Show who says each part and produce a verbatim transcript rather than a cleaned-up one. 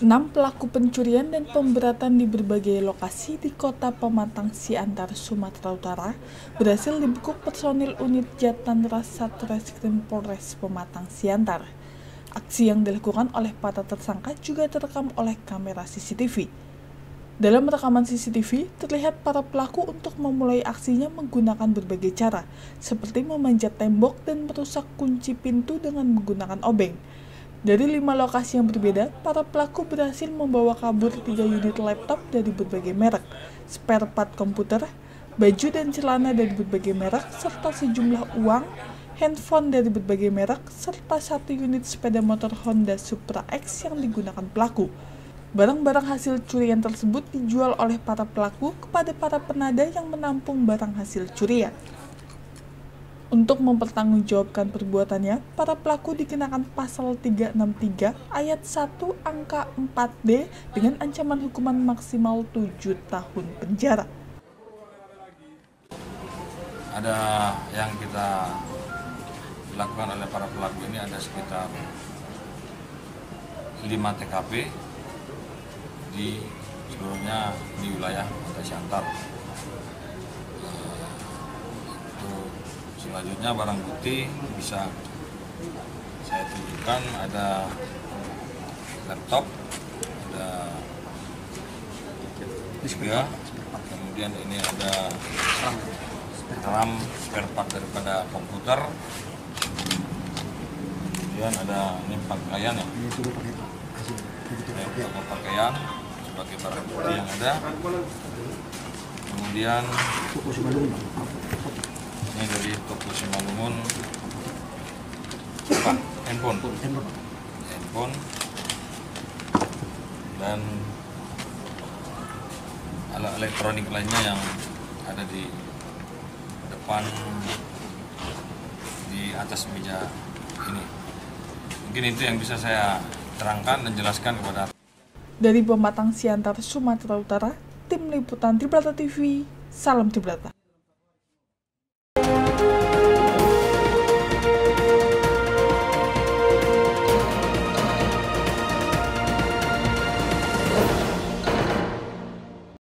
Speaker 1: Enam pelaku pencurian dan pemberatan di berbagai lokasi di Kota Pematang Siantar, Sumatera Utara berhasil dibekuk personil unit Jatantras Satreskrim Polres Pematang Siantar. Aksi yang dilakukan oleh para tersangka juga terekam oleh kamera C C T V. Dalam rekaman C C T V, terlihat para pelaku untuk memulai aksinya menggunakan berbagai cara, seperti memanjat tembok dan merusak kunci pintu dengan menggunakan obeng. Dari lima lokasi yang berbeda, para pelaku berhasil membawa kabur tiga unit laptop dari berbagai merek, spare part komputer, baju dan celana dari berbagai merek, serta sejumlah uang, handphone dari berbagai merek, serta satu unit sepeda motor Honda Supra X yang digunakan pelaku. Barang-barang hasil curian tersebut dijual oleh para pelaku kepada para penada yang menampung barang hasil curian. Untuk mempertanggungjawabkan perbuatannya, para pelaku dikenakan pasal tiga enam tiga ayat satu angka empat D dengan ancaman hukuman maksimal tujuh tahun penjara.
Speaker 2: Ada yang kita lakukan oleh para pelaku ini ada sekitar lima T K P di seluruhnya di wilayah Kota Siantar. Selanjutnya barang bukti bisa saya tunjukkan, ada laptop, ada juga, kemudian ini ada RAM spare part daripada komputer, kemudian ada ini pakaian ya, toko pakaian sebagai barang bukti yang ada, kemudian ini dari toko Simalungun, apa? handphone, handphone, dan alat elektronik lainnya yang ada di depan di atas meja ini. Mungkin itu yang bisa saya terangkan dan jelaskan kepada.
Speaker 1: Dari Pematang Siantar, Sumatera Utara, Tim Liputan Tribrata T V, salam Tribrata.